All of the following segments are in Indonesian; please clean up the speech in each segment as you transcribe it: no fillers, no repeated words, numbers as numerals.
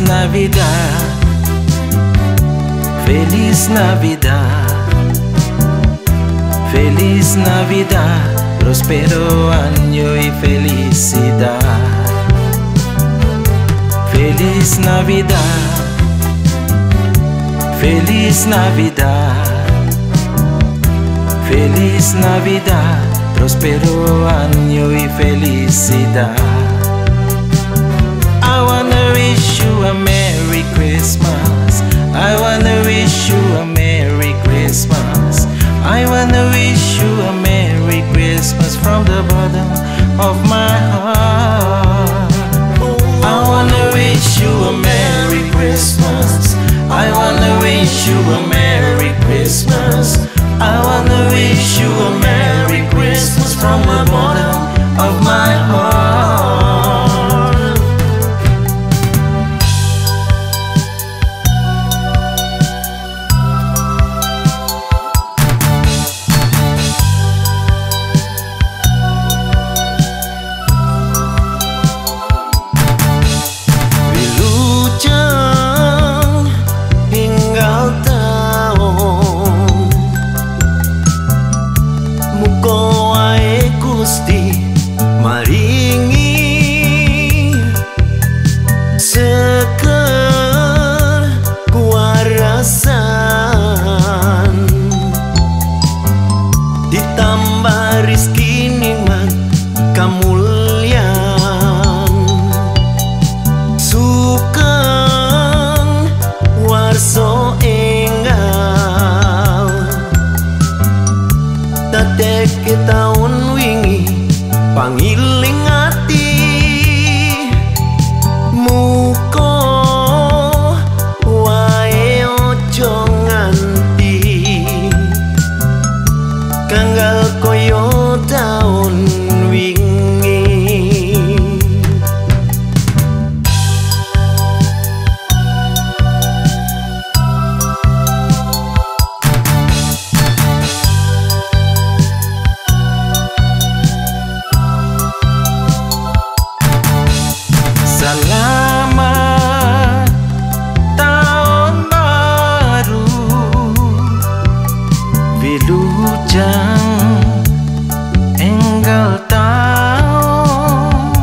Navidad, Feliz Navidad, Feliz Navidad, próspero año y felicidad. Feliz Navidad, Feliz Navidad, Feliz Navidad, próspero año y felicidad. I wanna wish you a Merry Christmas. I wanna wish you a Merry Christmas. I wanna wish you a Merry Christmas from the bottom of my heart. I wanna wish you a Merry Christmas. I wanna wish you a Merry Christmas. I wanna wish you a Merry Christmas from the bottom of my heart. Maringi seker kuarasan, ditambah rizki nikmat kamulian, sugeng warso enggal, dadek taun wingi pangiling ati, muka wae ojo nganti kanggal koyo taun wingi. Selamat tahun baru, Wilujeng enggal tahun,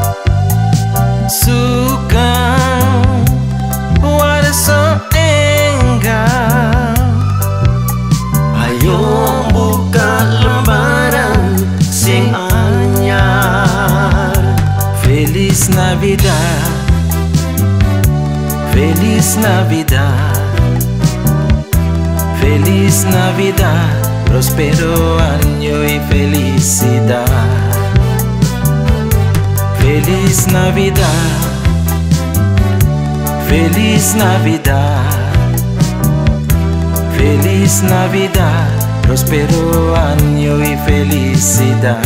sugeng warso enggal. Ayo buka lembaran sing anyar. Feliz Navidad, Feliz Navidad, Feliz Navidad, próspero año y felicidad. Feliz Navidad, Feliz Navidad, Feliz Navidad, próspero año y felicidad.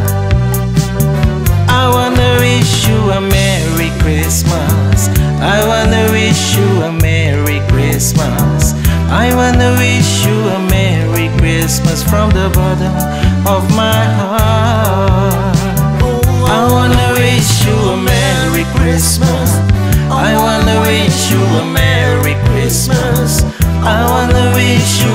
I wanna wish you a Merry Christmas. I wanna wish you a Merry Christmas. I wanna wish you a Merry Christmas from the bottom of my heart. I wanna wish you a Merry Christmas. I wanna wish you a Merry Christmas. I wanna wish you